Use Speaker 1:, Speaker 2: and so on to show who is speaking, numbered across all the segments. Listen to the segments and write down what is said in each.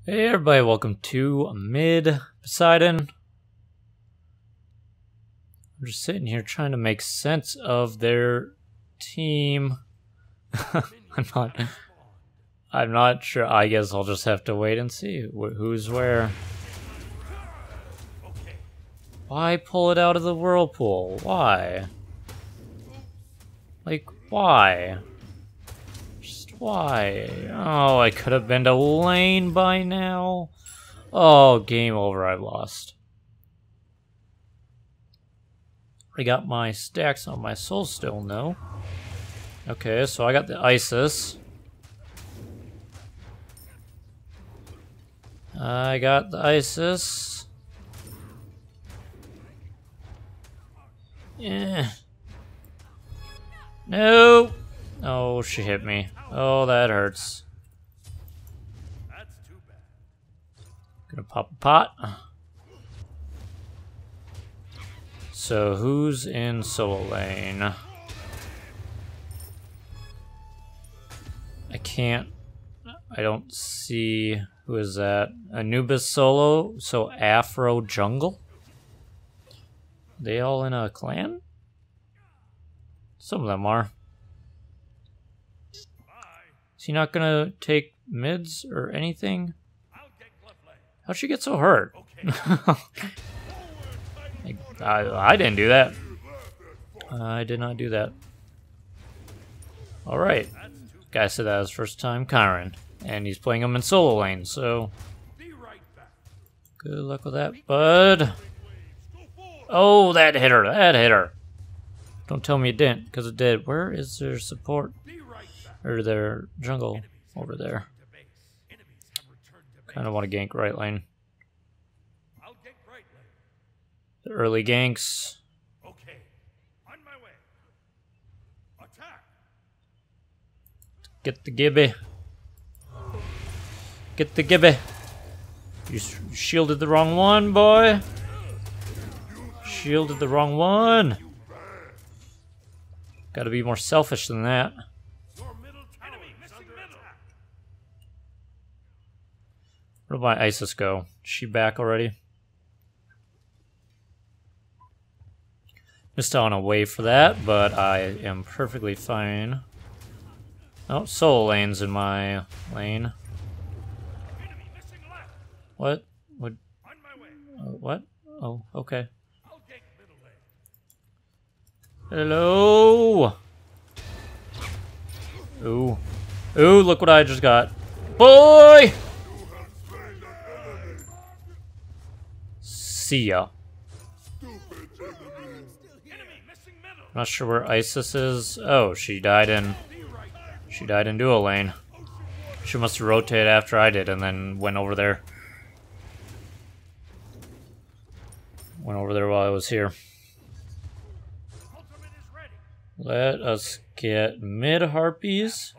Speaker 1: Hey everybody, welcome to Mid Poseidon. I'm just sitting here trying to make sense of their team. I'm not sure. I guess I'll just have to wait and see who's where. Why pull it out of the whirlpool? Why? Like, why? Just why? Oh, I could have been to lane by now. Oh, game over, I lost. I got my stacks on my soul stone though. Okay, so I got the Isis. I got the Isis. Yeah. No. Oh, she hit me. Oh, that hurts. Gonna pop a pot. So who's in solo lane? I don't see who is that. Anubis solo, so Afro jungle? They all in a clan? Some of them are. Is he not gonna take mids or anything? How'd she get so hurt? I didn't do that. I did not do that. Alright. Guy said that was first time Kyron. And he's playing him in solo lane, so good luck with that, bud. Oh, that hit her. That hit her. Don't tell me it didn't, because it did. Where is their support? Or their jungle? Over there. Kind of want to gank right lane. The early ganks. Get the Gibby. Get the Gibby. You shielded the wrong one, boy. Shielded the wrong one. Gotta be more selfish than that. Where'd my Isis go? Is she back already? Missed out on a wave for that, but I am perfectly fine. Oh, solo lane's in my lane. What? What? Oh, okay. Hello? Ooh. Ooh, look what I just got. Boy! See ya. Not sure where Isis is. Oh, she died in duo lane. She must have rotated after I did and then went over there. Went over there while I was here. Let us get mid harpies.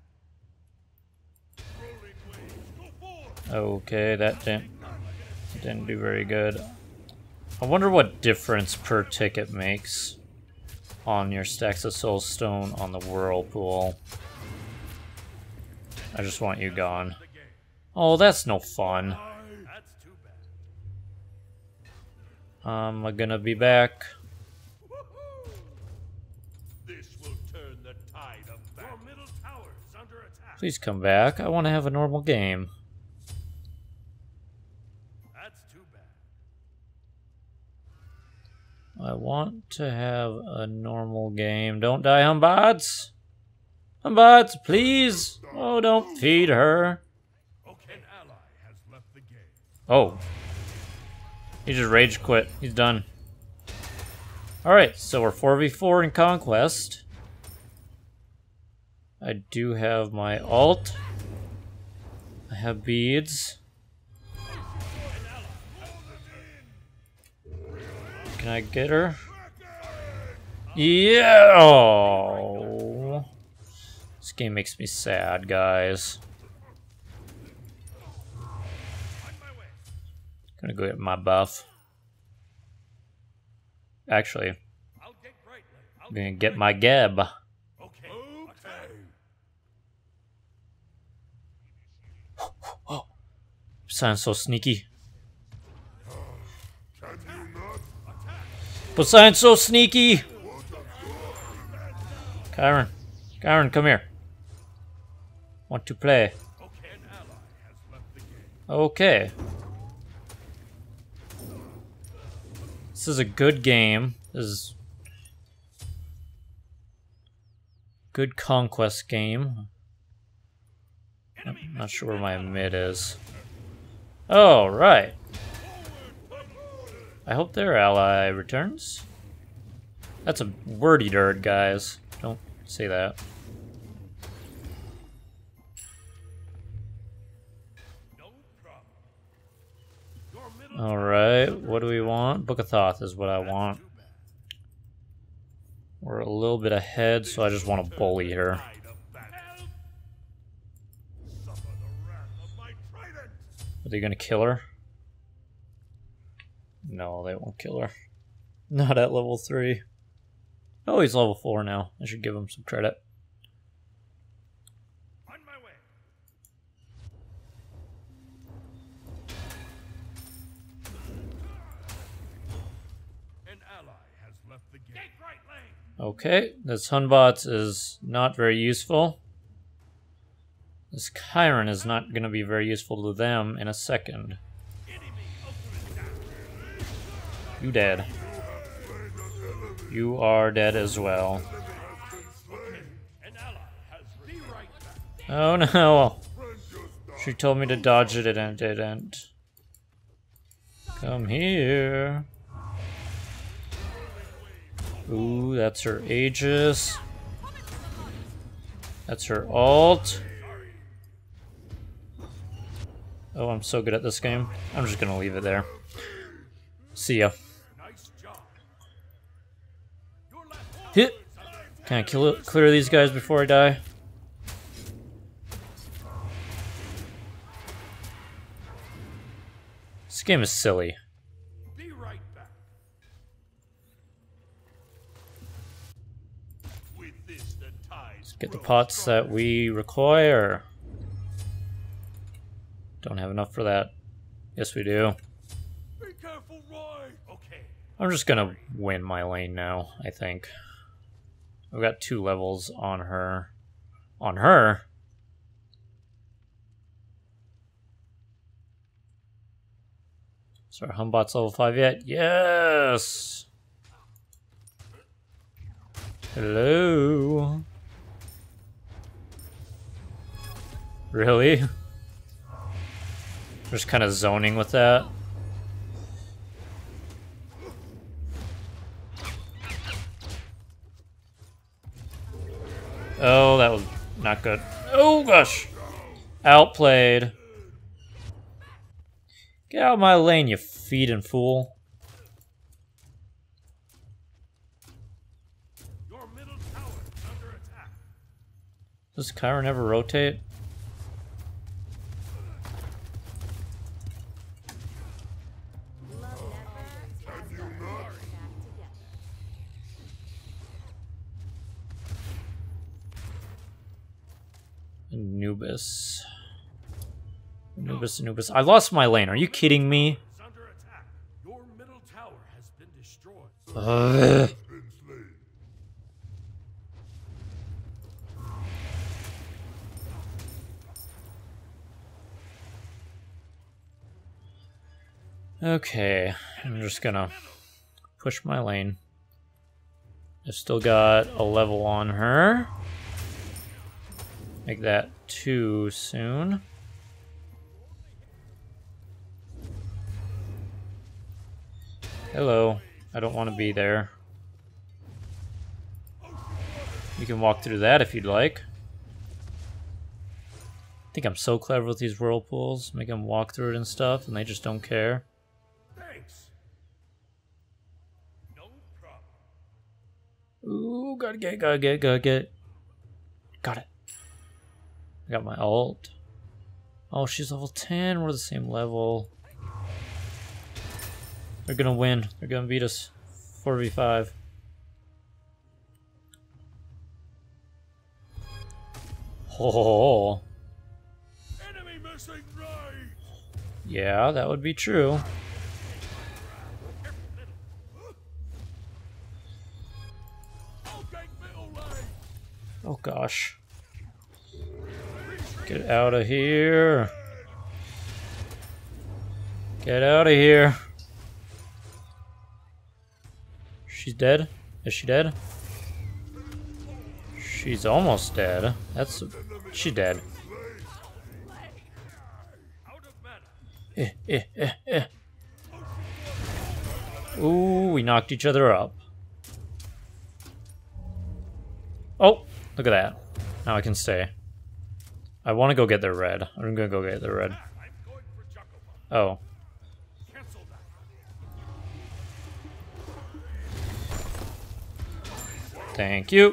Speaker 1: Okay, that didn't do very good. I wonder what difference per ticket makes on your stacks of soul stone on the whirlpool. I just want you gone. Oh, that's no fun. I'm gonna be back. Please come back. I want to have a normal game. I want to have a normal game. Don't die, Humbots! Humbots, please! Oh, don't feed her. Oh. He just rage quit. He's done. Alright, so we're 4v4 in Conquest. I do have my ult. I have beads. Can I get her? Yeah! Oh. This game makes me sad, guys. Gonna go get my buff. Actually, I'm gonna get my Geb. Poseidon's so sneaky. Poseidon's so sneaky! Chiron. Chiron, come here. Want to play? Okay. This is a good game. This is good conquest game. I'm not sure where my mid is. Oh, right. I hope their ally returns. That's a wordy nerd, guys. Don't say that. Alright, what do we want? Book of Thoth is what I want. We're a little bit ahead, so I just want to bully her. Are they gonna kill her? No, they won't kill her. Not at level 3. Oh, he's level 4 now. I should give him some credit.
Speaker 2: On my way. An ally has left the gate. Take right lane.
Speaker 1: Okay, this Hunbots is not very useful. This Chiron is not going to be very useful to them in a second. You dead. You are dead as well. Oh no! She told me to dodge it and it didn't. Come here. Ooh, that's her Aegis. That's her ult. Oh, I'm so good at this game. I'm just gonna leave it there. See ya. Hit! Can I clear these guys before I die? This game is silly.
Speaker 2: Be right back. With this, the tides
Speaker 1: Get the pots that we require. Don't have enough for that. Yes, we do.
Speaker 2: Be careful, Roy. Okay.
Speaker 1: I'm just gonna win my lane now, I think. I've got 2 levels on her. On her? So our Humbot's level 5 yet? Yes! Hello? Really? Just kind of zoning with that. Oh, that was not good. Oh, gosh. Outplayed. Get out of my lane, you feeding fool.
Speaker 2: Your middle tower is under attack.
Speaker 1: Does Chiron ever rotate? Anubis. Anubis, Anubis. I lost my lane. Are you kidding me?
Speaker 2: Under attack. Your middle tower has been destroyed.
Speaker 1: Okay, I'm just gonna push my lane. I've still got a level on her. Make that 2 soon. Hello. I don't want to be there. You can walk through that if you'd like. I think I'm so clever with these whirlpools. Make them walk through it and stuff, and they just don't care.
Speaker 2: Thanks. No problem.
Speaker 1: Ooh, gotta get. Got it. I got my ult. Oh, she's level 10. We're the same level. They're gonna win. They're gonna beat us 4v5. Oh.
Speaker 2: Enemy missing right.
Speaker 1: Yeah, that would be true. Oh gosh. Get out of here. Get out of here. She's dead? Is she dead? She's almost dead. She's dead. Ooh, we knocked each other up. Oh, look at that. Now I can stay. I want to go get their red. I'm gonna go get their red. Oh. Thank you.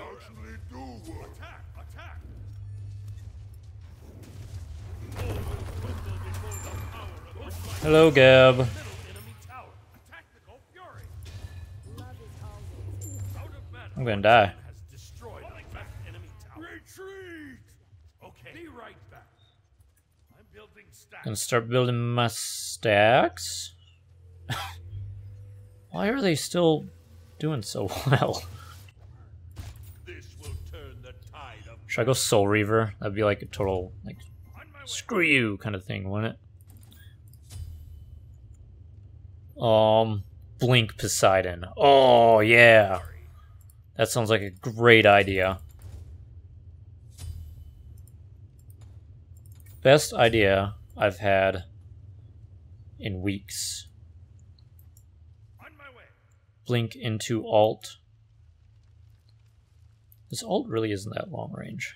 Speaker 1: Hello, Gab. I'm gonna die. Gonna start building my stacks. Why are they still doing so well? Should I go Soul Reaver? That'd be like a total, like, screw you kind of thing, wouldn't it? Blink Poseidon. Oh, yeah. That sounds like a great idea. Best idea I've had in weeks. Blink into alt. This ult really isn't that long range.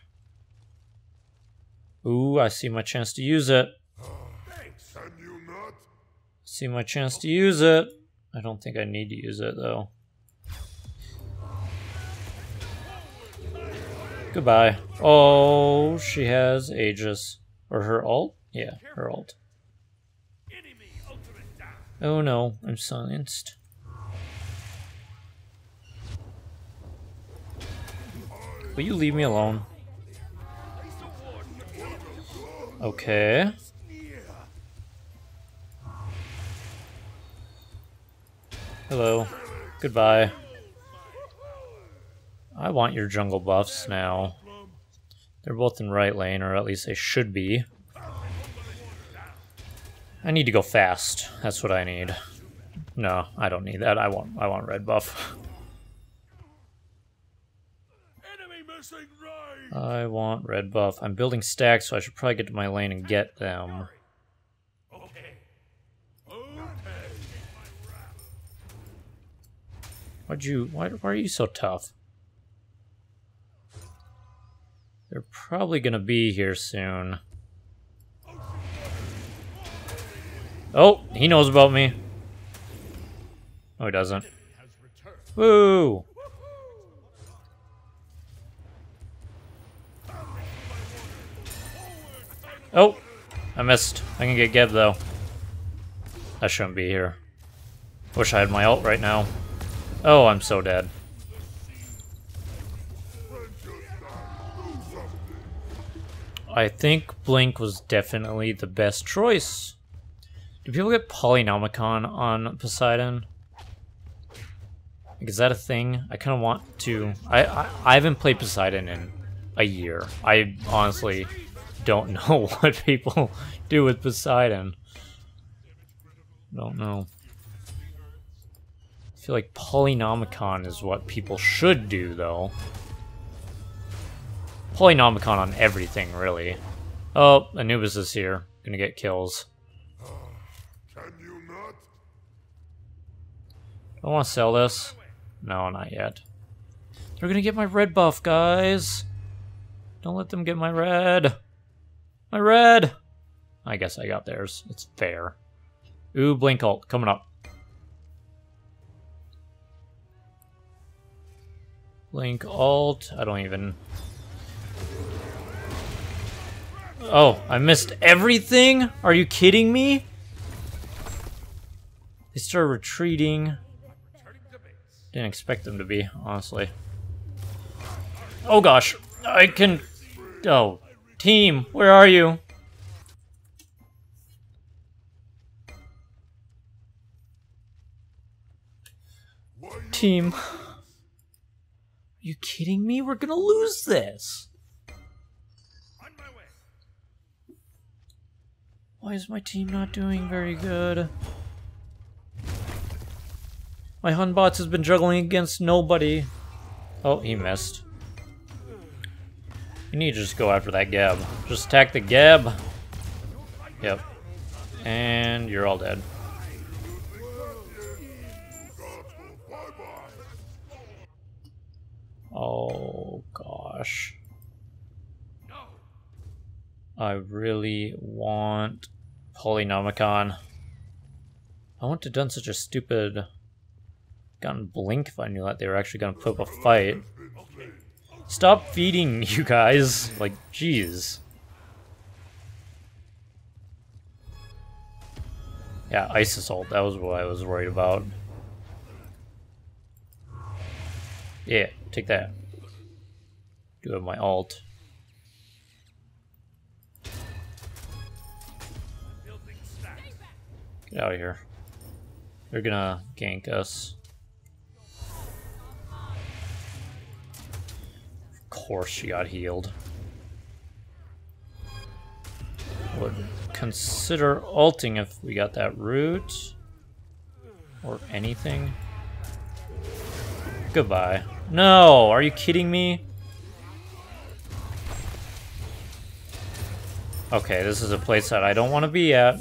Speaker 1: Ooh, I see my chance to use it. See my chance to use it. I don't think I need to use it, though. Goodbye. Oh, she has Aegis. Or her ult? Yeah, her ult. Oh no, I'm silenced. Will you leave me alone? Okay. Hello. Goodbye. I want your jungle buffs now. They're both in right lane, or at least they should be. I need to go fast. That's what I need. No, I don't need that. I want red buff. I want red buff. I'm building stacks, so I should probably get to my lane and get them. Why are you so tough? They're probably gonna be here soon. Oh, he knows about me. Oh, he doesn't. Woo! Oh, I missed. I can get Geb though. I shouldn't be here. Wish I had my ult right now. Oh, I'm so dead. I think Blink was definitely the best choice. Do people get Polynomicon on Poseidon? Like, is that a thing? I kind of want to... I haven't played Poseidon in a year. I honestly don't know what people do with Poseidon. Don't know. I feel like Polynomicon is what people should do, though. Polynomicon on everything, really. Oh, Anubis is here. Gonna get kills. I want to sell this. No, not yet. They're gonna get my red buff, guys. Don't let them get my red. My red! I guess I got theirs. It's fair. Ooh, Blink ult coming up. Blink ult. I don't even... Oh, I missed everything? Are you kidding me? They started retreating. Didn't expect them to be, honestly. Oh gosh, I can... Oh, team, where are you? team. Are you kidding me? We're gonna lose this.
Speaker 2: On my way.
Speaker 1: Why is my team not doing very good? My Hunbots has been juggling against nobody. Oh, he missed. You need to just go after that Gab. Just attack the Gab. Yep. And you're all dead. Oh, gosh. I really want Polynomicon. I wouldn't have done such a stupid... gotten Blink if I knew that they were actually going to put up a fight. Stop feeding, you guys. Like, jeez. Yeah, Ice Assault. That was what I was worried about. Yeah, take that. Do have my ult. Get out of here. They're gonna gank us. Of course she got healed. Would consider ulting if we got that root. Or anything. Goodbye. No! Are you kidding me? Okay, this is a place that I don't want to be at.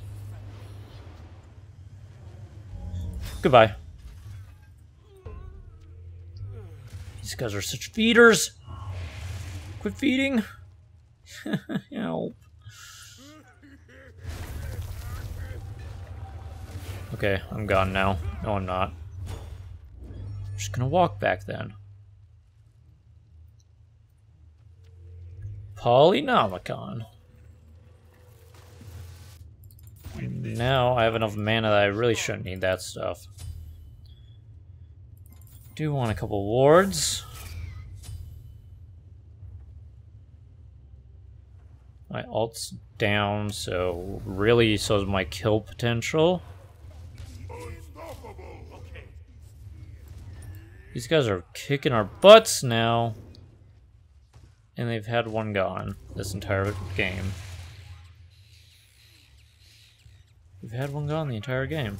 Speaker 1: Goodbye. These guys are such feeders. Quit feeding. Help. Okay, I'm gone now. No, I'm not. I'm just gonna walk back then. Polynomicon. Now I have enough mana that I really shouldn't need that stuff. Do want a couple wards. My ult's down, so really so is my kill potential. These guys are kicking our butts now. And they've had one gone this entire game. We've had one gone the entire game.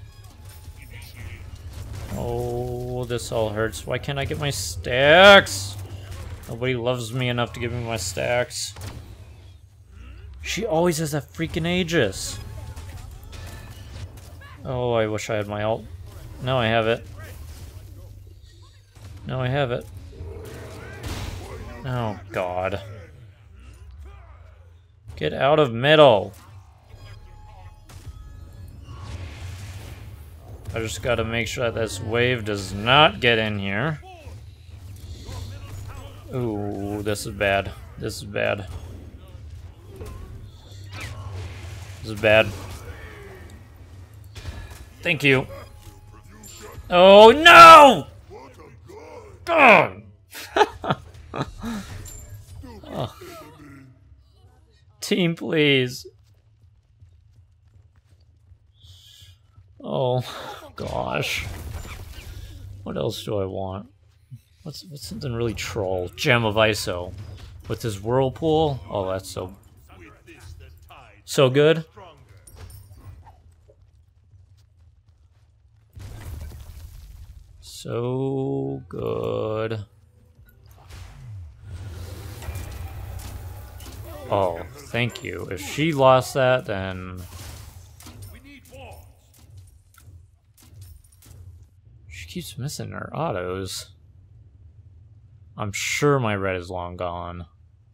Speaker 1: Oh, this all hurts. Why can't I get my stacks? Nobody loves me enough to give me my stacks. She always has that freaking Aegis. Oh, I wish I had my ult. Now I have it. Now I have it. Oh, God. Get out of middle. I just gotta make sure that this wave does not get in here. Ooh, this is bad. This is bad. This is bad. Thank you. Oh, no! God! Oh. Team, please. Oh, gosh. What else do I want? What's something really troll? Gem of ISO. With his whirlpool? Oh, that's so good. So good. Oh, thank you. If she lost that, then... She keeps missing her autos. I'm sure my red is long gone.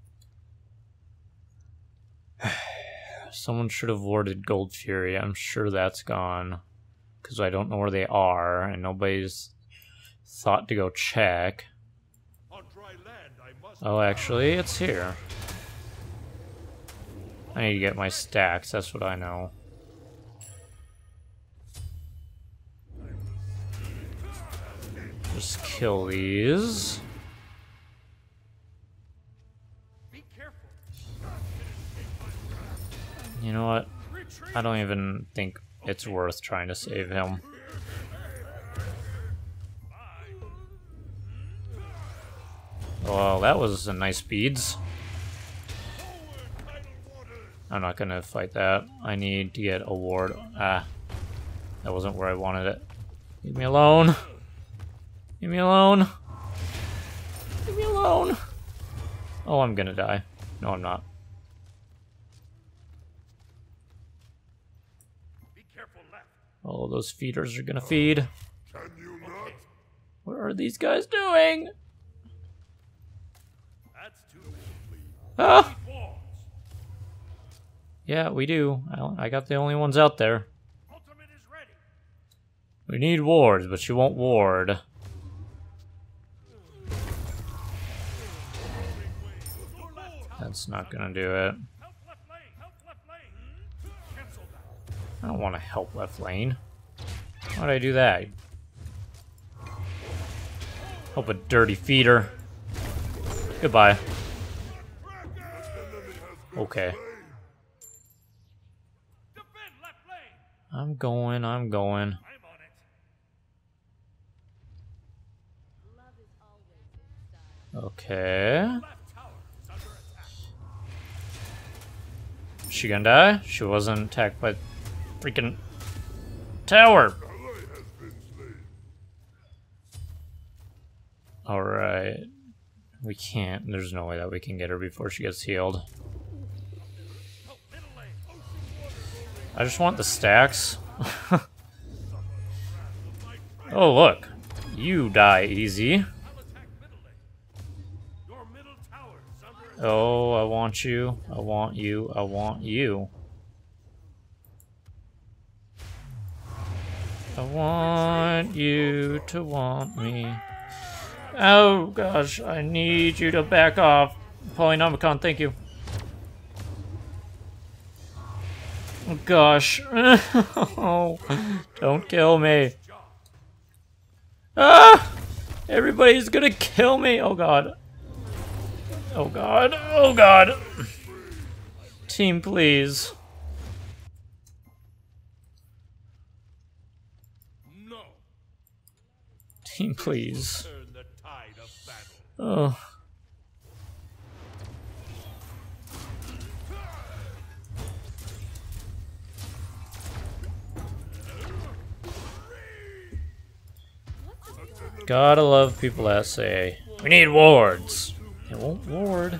Speaker 1: Someone should have warded Gold Fury. I'm sure that's gone. Because I don't know where they are, and nobody's thought to go check. Oh, actually, it's here. I need to get my stacks, that's what I know. Just kill these. You know what? I don't even think it's worth trying to save him. Well, that was a nice beads. I'm not gonna fight that. I need to get a ward. Ah, that wasn't where I wanted it. Leave me alone. Leave me alone. Leave me alone. Oh, I'm gonna die. No, I'm not.
Speaker 2: Be careful left.
Speaker 1: Oh, those feeders are gonna feed.
Speaker 2: Can you not?
Speaker 1: What are these guys doing?
Speaker 2: That's too bad.
Speaker 1: Ah!
Speaker 2: Walls.
Speaker 1: Yeah, we do. I got the only ones out there.
Speaker 2: Ultimate is ready.
Speaker 1: We need wards, but she won't ward. That's not gonna do it.
Speaker 2: Help left lane. Help left lane. Cancel that.
Speaker 1: I don't want to help left lane. Why'd I do that? Help a dirty feeder. Goodbye. Okay.
Speaker 2: Defend left lane.
Speaker 1: I'm going.
Speaker 2: I'm on it.
Speaker 1: Okay.
Speaker 2: Left tower is under attack.
Speaker 1: She gonna die? She wasn't attacked by freaking tower. Alright. We can't. There's no way that we can get her before she gets healed.
Speaker 2: Oh, middle lane.
Speaker 1: I just want the stacks. Oh, look. You die easy.
Speaker 2: I'll attack middle lane. Your middle tower is under attack.
Speaker 1: Oh, I want you. I want you. I want you. I want you to want me. Oh gosh, I need you to back off. Polynomicon, thank you. Oh gosh. Oh, don't kill me. Ah! Everybody's gonna kill me. Oh god. Oh god. Oh god. Team, please.
Speaker 2: No.
Speaker 1: Team, please.
Speaker 2: Turn the tide of battle.
Speaker 1: Oh. Gotta love people that say, we need wards. It won't ward.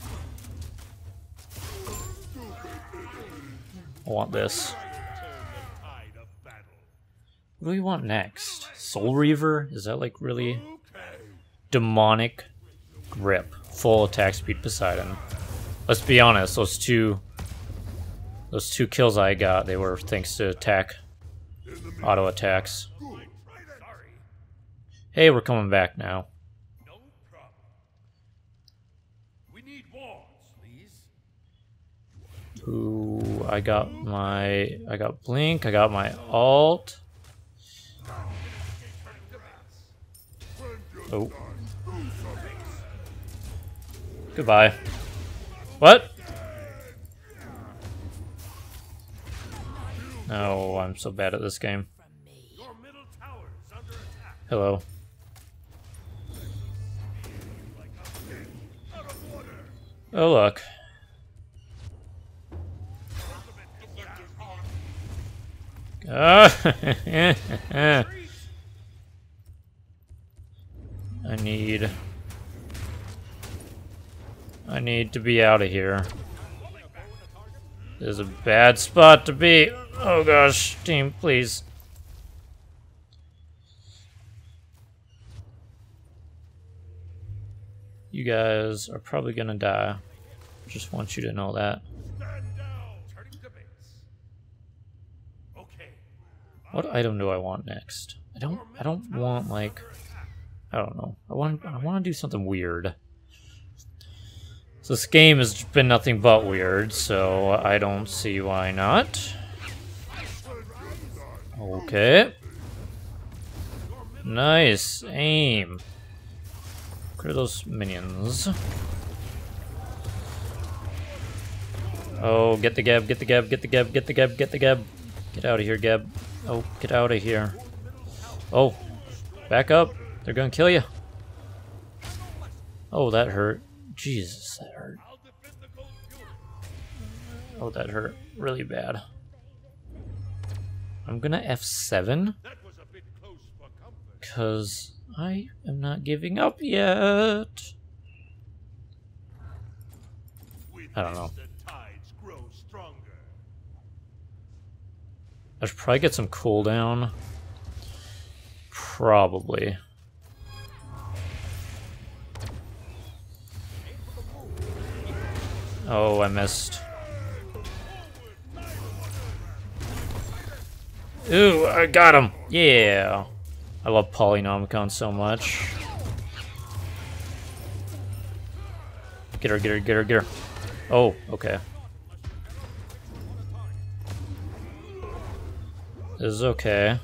Speaker 1: I want this.
Speaker 2: Turn the tide of battle.
Speaker 1: What do we want next? Soul Reaver? Is that like really
Speaker 2: Okay.
Speaker 1: demonic grip? Full attack speed Poseidon. Let's be honest, those two kills I got, they were thanks to attack. Auto attacks.
Speaker 2: Sorry.
Speaker 1: Hey, we're coming back now.
Speaker 2: No problem. We need walls, please.
Speaker 1: Ooh, I got Blink, I got my alt. Oh. Goodbye. What? Oh, I'm so bad at this game.
Speaker 2: Your middle tower is under attack.
Speaker 1: Hello.
Speaker 2: Out of order.
Speaker 1: Oh, look. I need to be out of here. This is a bad spot to be. Oh gosh, team, please. You guys are probably gonna die. Just want you to know that.
Speaker 2: Stand down. Turning to base. Okay.
Speaker 1: What item do I want next? I don't want like, I don't know. I want to do something weird. So this game has been nothing but weird, so I don't see why not. Okay. Nice aim. Clear those minions. Oh, get the Geb, get the Geb, get the Geb, get the Geb, get the Geb. Get out of here, Geb. Oh, get out of here. Oh, back up. They're gonna kill you. Oh, that hurt. Jesus, that hurt.
Speaker 2: I'll defend the gold jewel.
Speaker 1: Oh, that hurt really bad. I'm gonna F7
Speaker 2: That was a bit close for comfort.
Speaker 1: because I am not giving up yet.
Speaker 2: With
Speaker 1: I don't know.
Speaker 2: this, the tides grow stronger.
Speaker 1: I should probably get some cooldown. Probably. Oh, I missed. Ooh, I got him! Yeah! I love Polynomicon so much. Get her, get her, get her, get her. Oh, okay. This is okay.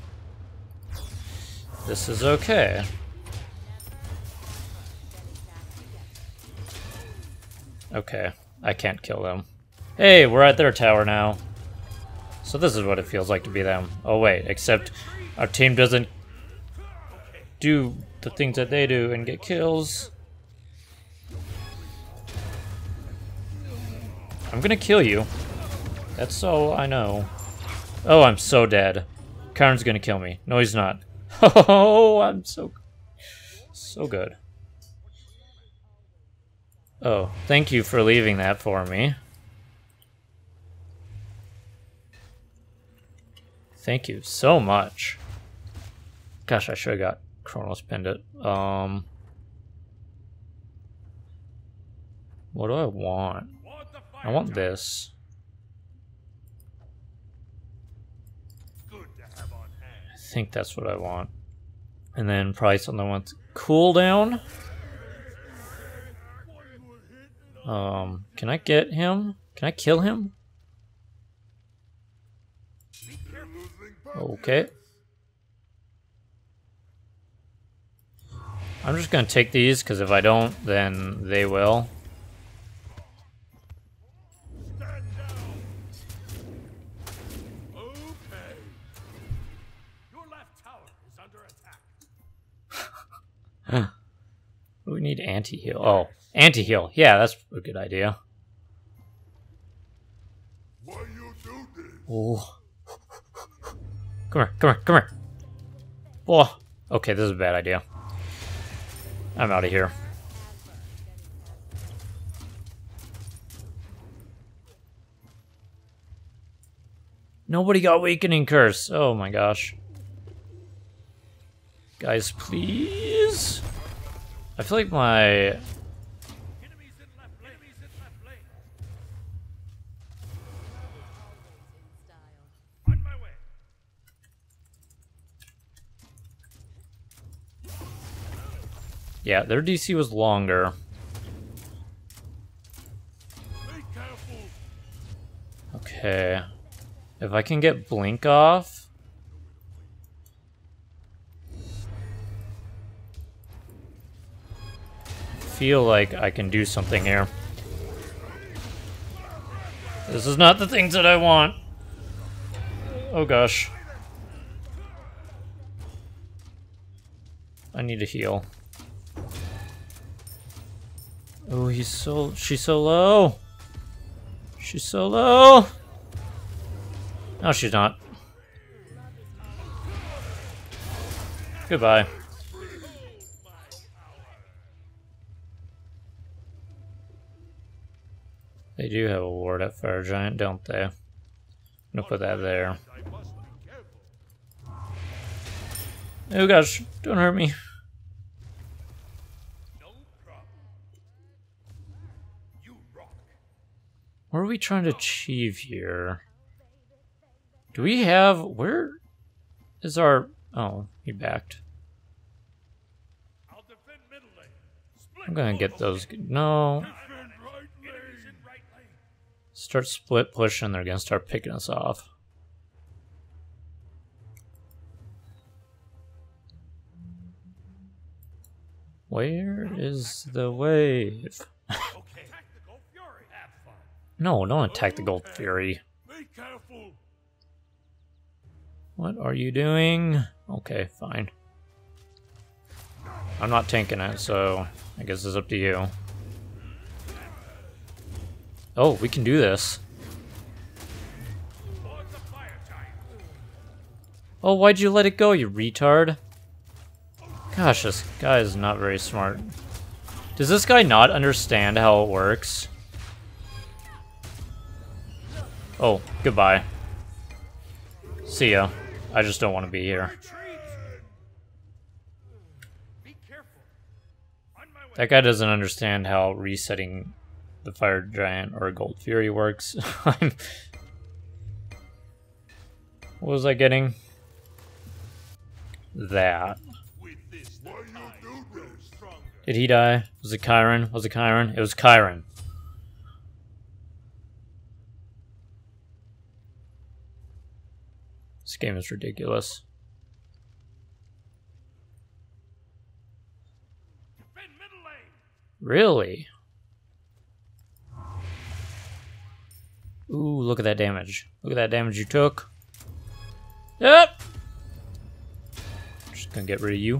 Speaker 1: This is okay. Okay, I can't kill them. Hey, we're at their tower now. So this is what it feels like to be them. Oh wait, except our team doesn't do the things that they do and get kills. I'm gonna kill you. That's all I know. Oh, I'm so dead. Karn's gonna kill me. No, he's not. Oh, I'm so good. Oh, thank you for leaving that for me. Thank you so much. Gosh, I should have got Chronos Pendant. What do I want? I want this.
Speaker 2: Good to have on hand.
Speaker 1: I think that's what I want. And then probably something I want cooldown. Can I get him? Can I kill him? Okay. I'm just gonna take these, because if I don't, then they will.
Speaker 2: Stand down. Okay. Your left tower is under attack.
Speaker 1: We need anti-heal. Oh, anti-heal. Yeah, that's a good idea.
Speaker 2: Why you do this?
Speaker 1: Oh. Come here, come here, come here. Oh, okay, this is a bad idea. I'm out of here. Nobody got Weakening Curse. Oh my gosh. Guys, please. I feel like my...
Speaker 2: Enemies in left lane. Enemies in left lane. On my way.
Speaker 1: Yeah, their DC was longer.
Speaker 2: Be careful.
Speaker 1: Okay. If I can get Blink off... feel like I can do something here. This is not the things that I want. Oh gosh. I need to heal. Oh, she's so low. She's so low. No, she's not. Goodbye. They do have a ward at Fire Giant, don't they? I'm gonna put that there.
Speaker 2: I must be careful.
Speaker 1: Oh gosh, don't hurt me.
Speaker 2: No problem. You rock.
Speaker 1: What are we trying to achieve here? Do we have... where is our... oh, he backed.
Speaker 2: I'll defend middle lane. Split
Speaker 1: I'm gonna get
Speaker 2: both
Speaker 1: those...
Speaker 2: lanes.
Speaker 1: no.
Speaker 2: Defend right lane. Enemies in right lane.
Speaker 1: Start split pushing, they're gonna start picking us off. Where is the wave?
Speaker 2: Okay. Tactical fury. Have fun.
Speaker 1: No, don't attack the Gold Fury.
Speaker 2: Be careful.
Speaker 1: What are you doing? Okay, fine. I'm not tanking it, so I guess it's up to you. Oh, we can do this. Oh, why'd you let it go, you retard? Gosh, this guy is not very smart. Does this guy not understand how it works? Oh, goodbye. See ya. I just don't want to be here. That guy doesn't understand how resetting the Fire Giant or Gold Fury works. What was I getting? That. Did he die? Was it Chiron? Was it Chiron? It was Chiron. This game is ridiculous. Really? Ooh, look at that damage. Look at that damage you took. Yep! Just gonna get rid of you.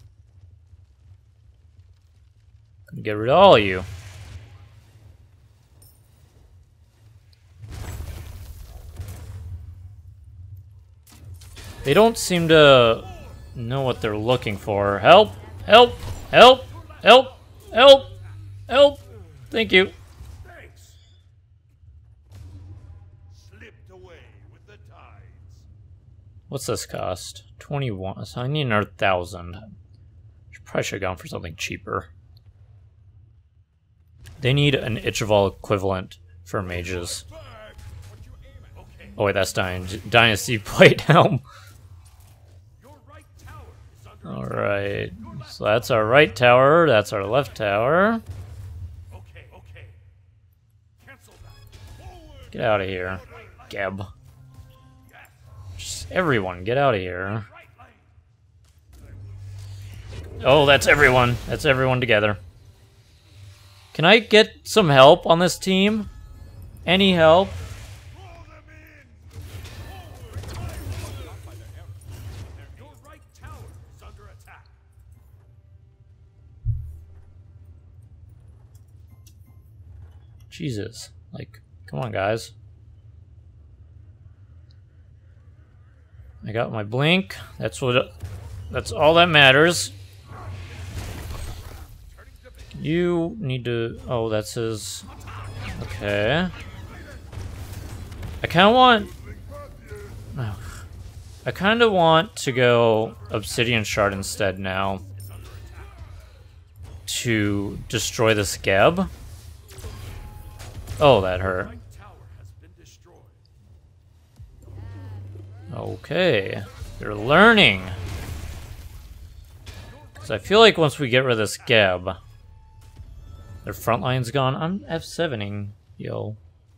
Speaker 1: Gonna get rid of all of you. They don't seem to know what they're looking for. Help! Help! Help! Help! Help! Help! Thank you.
Speaker 2: Thanks. Slipped away with the tides.
Speaker 1: What's this cost? 21. So I need another 1,000. Probably should have gone for something cheaper. They need an Ichival equivalent for mages. Oh wait, that's Dynasty Plate Helm. Alright, so that's our right tower, that's our left tower. Get out of here, Geb. Just everyone, get out of here. Oh, that's everyone. That's everyone together. Can I get some help on this team? Any help? Jesus, like, come on, guys. I got my blink. That's all that matters. You need to. Oh, that's his. Okay. I kind of want. I kind of want to go Obsidian Shard instead now to destroy this Geb. Oh, that hurt. Okay, they're learning. Because I feel like once we get rid of this Geb, their front line's gone. I'm F7ing, yo.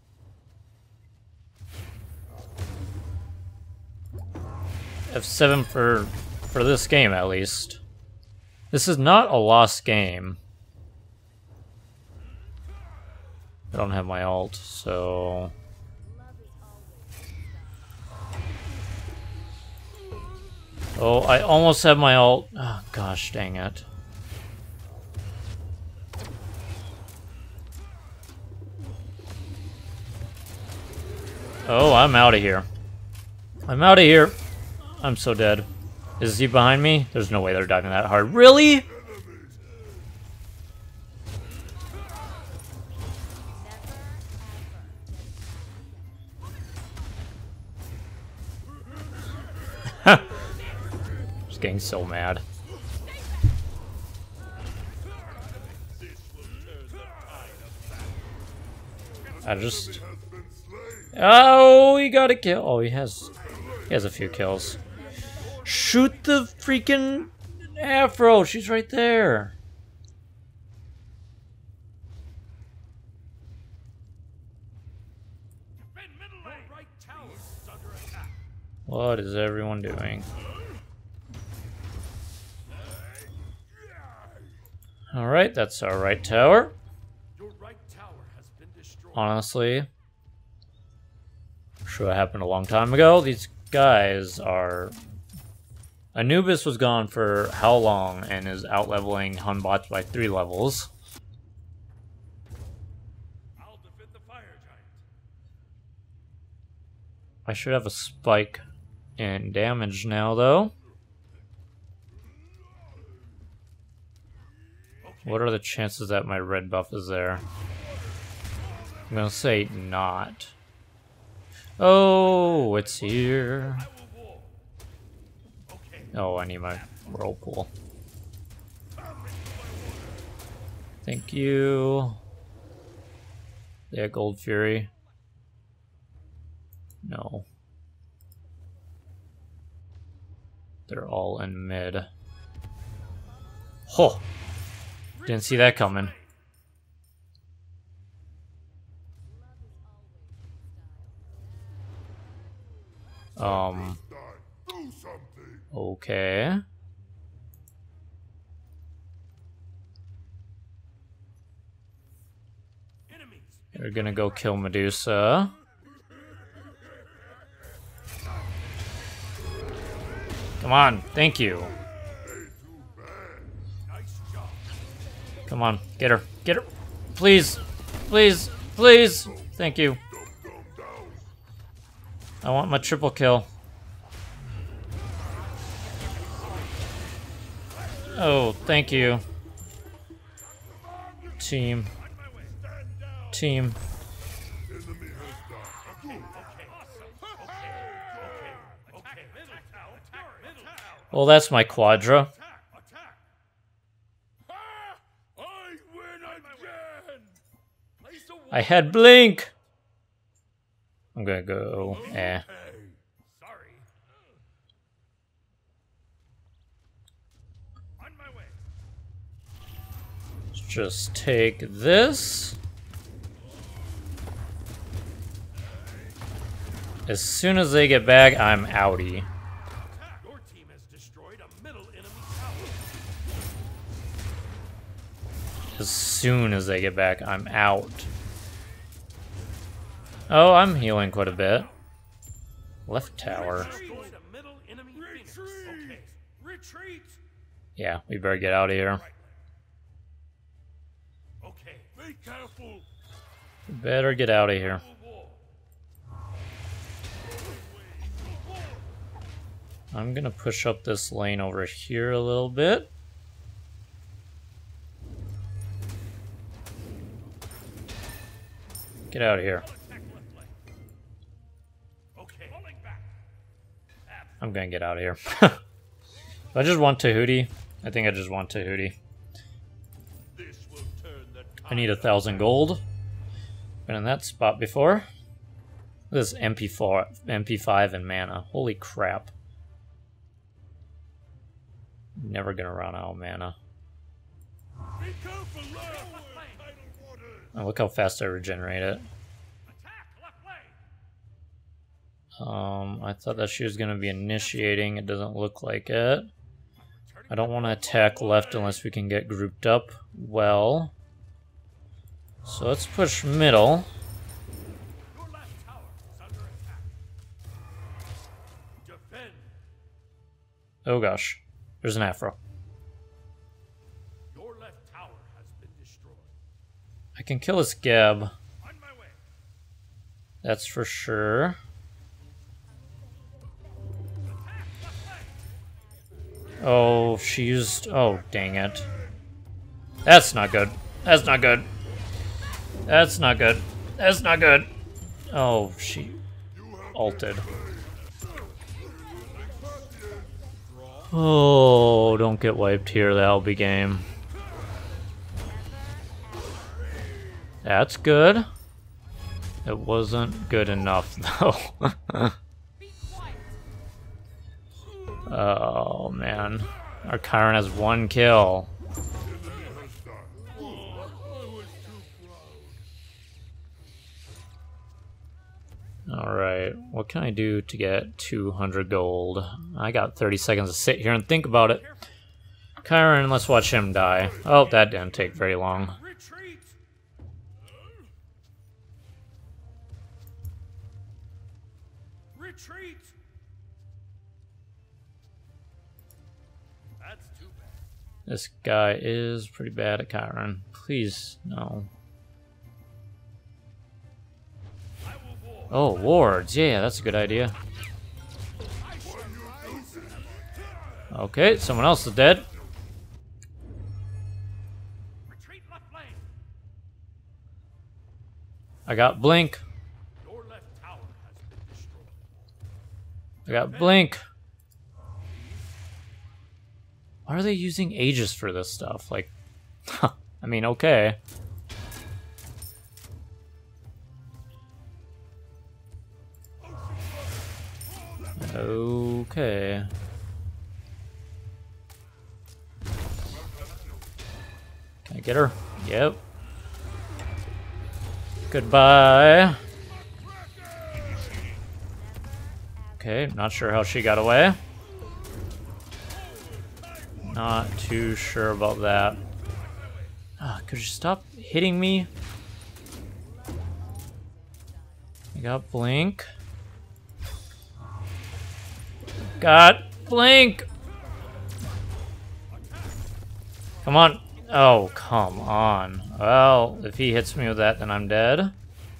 Speaker 1: F7 for this game, at least. This is not a lost game. I don't have my ult, so... Oh, I almost have my ult. Oh, gosh, dang it. Oh, I'm out of here. I'm out of here. I'm so dead. Is he behind me? There's no way they're diving that hard. Really? Just getting so mad. I just... Oh, he got a kill. Oh, he has a few kills. Shoot the freaking Afro. She's right there. What is everyone doing? Alright, that's our right tower. Honestly, should have happened a long time ago. These guys are Anubis was gone for how long and is out-leveling Hunbots by 3 levels.
Speaker 2: I'll defend the fire giant.
Speaker 1: I should have a spike in damage now, though. What are the chances that my red buff is there? I'm gonna say not. Oh, it's here. Oh, I need my whirlpool. Thank you. Yeah, Gold Fury. No. They're all in mid. Oh! Didn't see that coming. Okay. They're gonna go kill Medusa. Come on, thank you. Come on, get her, please, please, please. Thank you. I want my triple kill. Oh, thank you. Team. Well, that's my Quadra. I had Blink! I'm gonna go, Sorry. On my way. Let's just take this. As soon as they get back, I'm outie.
Speaker 2: Your team has destroyed a middle enemy tower.
Speaker 1: As soon as they get back, I'm out. Oh, I'm healing quite a bit. Left tower. Yeah, we better get out of here.
Speaker 2: Okay, be careful.
Speaker 1: We better get out of here. I'm gonna push up this lane over here a little bit. Get out of here. I'm gonna get out of here. I just want Tahuti. I think I just want Tahuti. I need 1,000 gold. Been in that spot before. This MP5 and mana. Holy crap. Never gonna run out of mana. Oh, look how fast I regenerate it. I thought that she was gonna be initiating. It doesn't look like it. I don't want to attack left unless we can get grouped up well. So let's push middle. Oh gosh, there's an Afro.
Speaker 2: Your left tower has been destroyed.
Speaker 1: I can kill this Geb. That's for sure. Oh, she used... Oh, dang it. That's not good. That's not good. That's not good. That's not good. Oh, she ulted. Oh, don't get wiped here, that'll be game. That's good. It wasn't good enough, though. Oh, man. Our Chiron has 1 kill. Alright, what can I do to get 200 gold? I got 30 seconds to sit here and think about it. Chiron, let's watch him die. Oh, that didn't take very long.
Speaker 2: That's too bad.
Speaker 1: This guy is pretty bad at Chiron. Please, no.
Speaker 2: I will war.
Speaker 1: Oh, wards. Yeah, that's a good idea. Okay, someone else is dead.
Speaker 2: Retreat left lane.
Speaker 1: I got Blink.
Speaker 2: Your left tower has been destroyed.
Speaker 1: I got Blink. Why are they using Aegis for this stuff? Like, I mean, okay. Okay. Can I get her? Yep. Goodbye. Okay, not sure how she got away. Not too sure about that. Ah, could you stop hitting me? I got Blink. Got Blink! Come on. Oh, come on. Well, if he hits me with that, then I'm dead.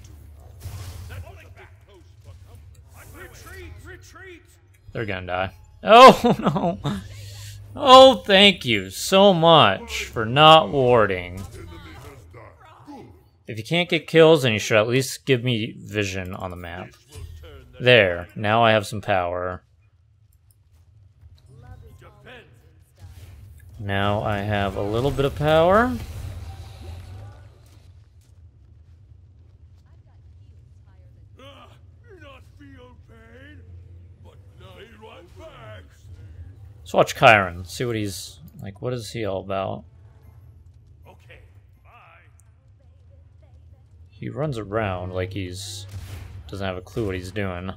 Speaker 2: Retreat! Retreat!
Speaker 1: They're gonna die. Oh, no. Oh, thank you so much for not warding. If you can't get kills, then you should at least give me vision on the map. There. Now I have some power. Now I have a little bit of power.
Speaker 2: Not feel pain, but lay right back.
Speaker 1: Let's watch Chiron. See what he's like. What is he all about?
Speaker 2: Okay, bye.
Speaker 1: He runs around like he's doesn't have a clue what he's doing.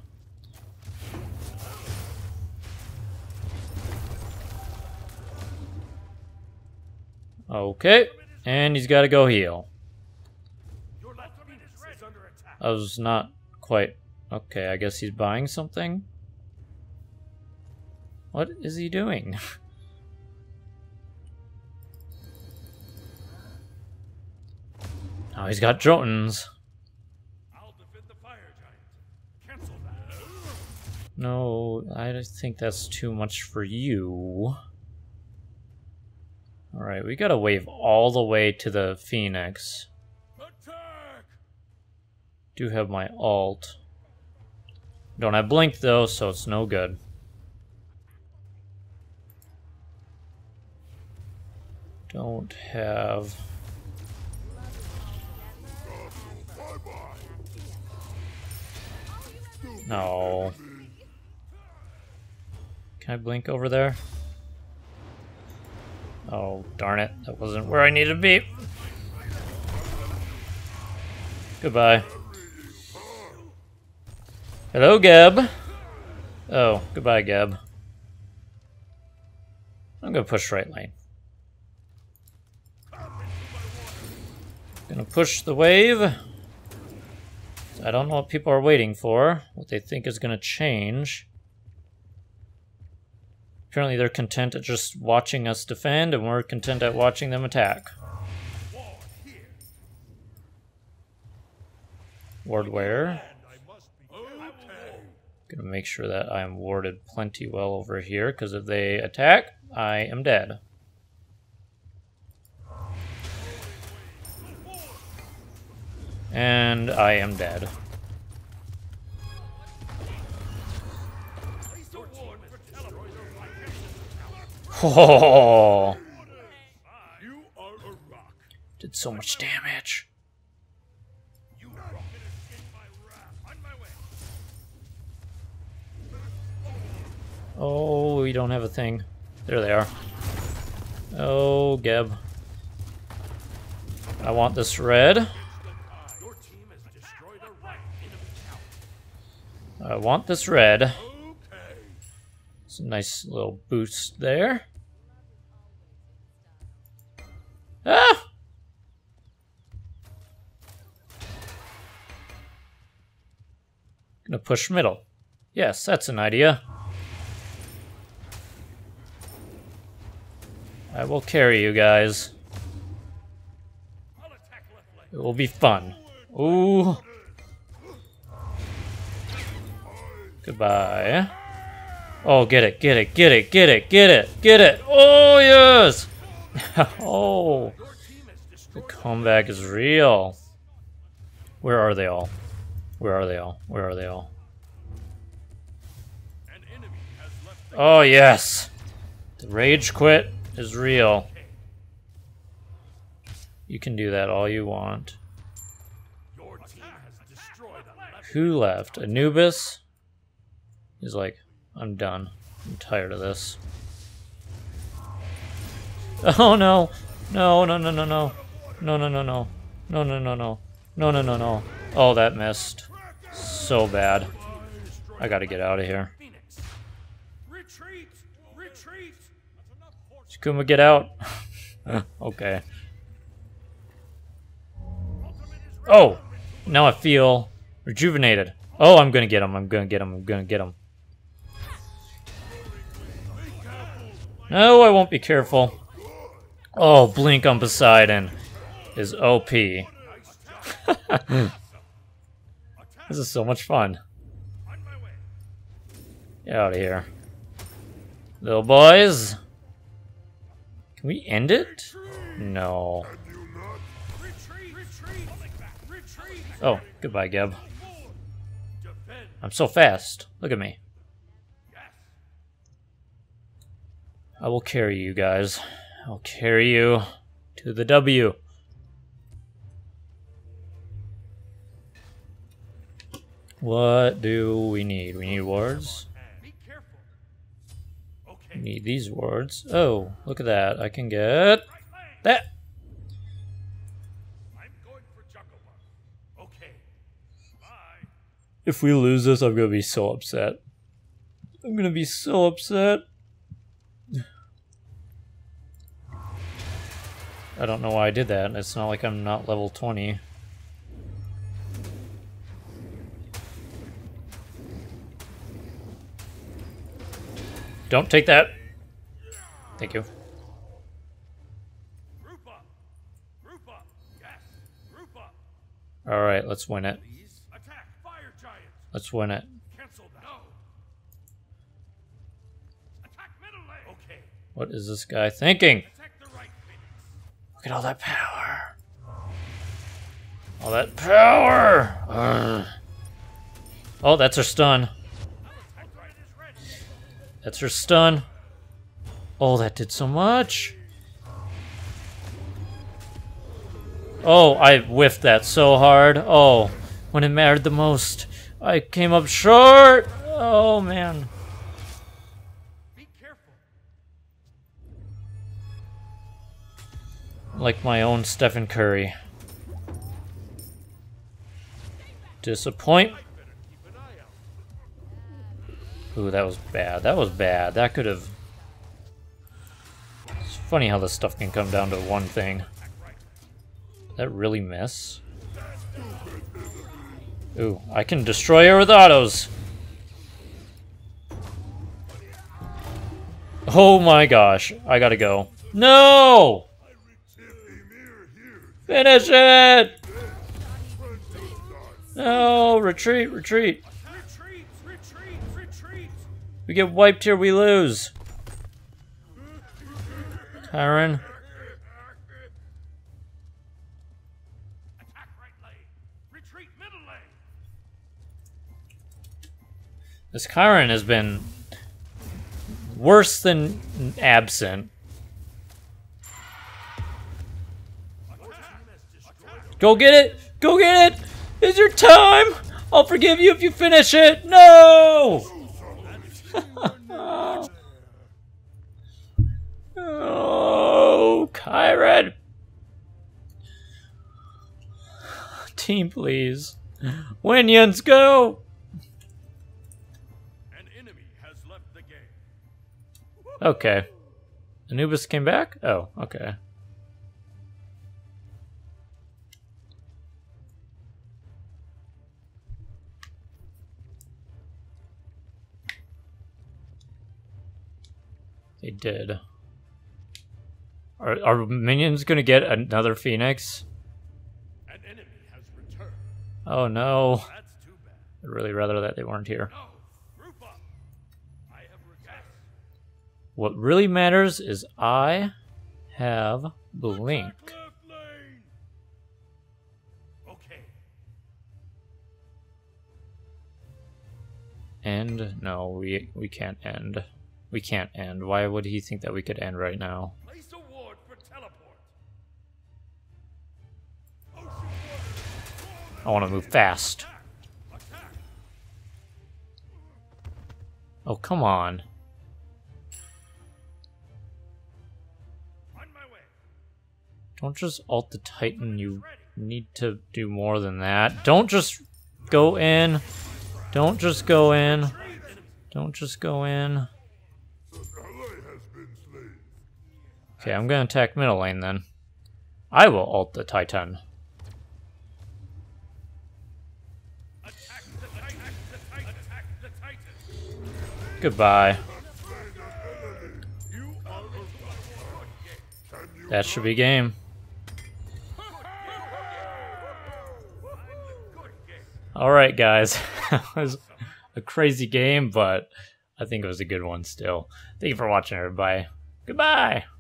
Speaker 1: Okay, and he's got to go heal.
Speaker 2: Your left Venus is under attack.
Speaker 1: I was not quite... Okay, I guess he's buying something? What is he doing? Oh, he's got Jotuns.
Speaker 2: I'll defend the fire giant. Cancel that.
Speaker 1: No, I just think that's too much for you. Alright, we gotta wave all the way to the Phoenix.
Speaker 2: Attack!
Speaker 1: Do have my ult. Don't have Blink though, so it's no good. Don't have... No. Can I Blink over there? Oh, darn it. That wasn't where I needed to be. Goodbye. Hello, Geb. Oh, goodbye, Geb. I'm gonna push right lane. Gonna push the wave. I don't know what people are waiting for, what they think is gonna change. Apparently they're content at just watching us defend, and we're content at watching them attack. Ward where? Gonna make sure that I am warded plenty well over here, because if they attack, I am dead. And I am dead. Oh,
Speaker 2: You are a rock.
Speaker 1: did so much damage.
Speaker 2: You rock and escape my wrath. On my way.
Speaker 1: Oh, we don't have a thing. There they are. Oh, Geb. I want this red.
Speaker 2: Your team has destroyed a right enemy tower.
Speaker 1: I want this red.
Speaker 2: Okay.
Speaker 1: It's a nice little boost there. Ah! Gonna push middle. Yes, that's an idea. I will carry you guys. It will be fun. Ooh. Goodbye. Oh, get it, get it, get it, get it, get it, get it. Oh, yes. Oh. The comeback is real. Where are they all? Where are they all? Where are they all? Oh, yes. The rage quit is real. You can do that all you want. Who left? Anubis? He's like, I'm done. I'm tired of this. Oh no! No, no, no, no, no. No, no, no, no. No, no, no, no. No, no, no, no. Oh, that missed. So bad. I gotta get out of here. Shikuma, get out. Okay. Oh! Now I feel rejuvenated. Oh, I'm gonna get him. I'm gonna get him. I'm gonna get him. No, I won't be careful. Oh, Blink on Poseidon is OP. This is so much fun. Get out of here. Little boys. Can we end it? No. Oh, goodbye, Geb. I'm so fast. Look at me. I will carry you guys. I'll carry you to the W. What do we need? We need wards. We need these wards. Oh, look at that. I can get that. If we lose this, I'm gonna be so upset. I'm gonna be so upset. I don't know why I did that. It's not like I'm not level 20. Don't take that. Thank you. Alright, let's win it. Let's win it. What is this guy thinking? Look at all that power. All that power. Ugh. Oh, that's her stun. That's her stun. Oh, that did so much. Oh, I whiffed that so hard. Oh, when it mattered the most. I came up short. Oh, man. Be careful. Like my own Stephen Curry. Disappoint. Ooh, that was bad. That was bad. That could have... It's funny how this stuff can come down to one thing. Did that really miss? Ooh, I can destroy her with autos. Oh my gosh. I gotta go. No! Finish it! No, retreat, retreat. We get wiped here, we lose. Chiron. This Chiron has been worse than absent. Go get it! Go get it! It's your time! I'll forgive you if you finish it! No! Oh, Chiron! Team, please. Winions, go! Okay. Anubis came back? Oh, okay. They did. Are minions gonna get another Phoenix?
Speaker 2: An enemy has returned.
Speaker 1: Oh no.
Speaker 2: That's too bad.
Speaker 1: I'd really rather that they weren't here.
Speaker 2: No, group up. I have requests.
Speaker 1: What really matters is I have Blink.
Speaker 2: Left lane. Okay.
Speaker 1: End? No, we can't end. We can't end. Why would he think that we could end right now?
Speaker 2: Place a ward for teleport.
Speaker 1: I want to move fast.
Speaker 2: Attack.
Speaker 1: Oh, come on.
Speaker 2: On my way.
Speaker 1: Don't just ult the Titan. You need to do more than that. Don't just go in. Don't just go in. Don't just go in. Okay, I'm gonna attack middle lane then. I will ult the Titan.
Speaker 2: Attack the Titan. Attack the Titan.
Speaker 1: Goodbye.
Speaker 2: You are
Speaker 1: That should be game. Alright guys, that was a crazy game, but I think it was a good one still. Thank you for watching everybody. Goodbye!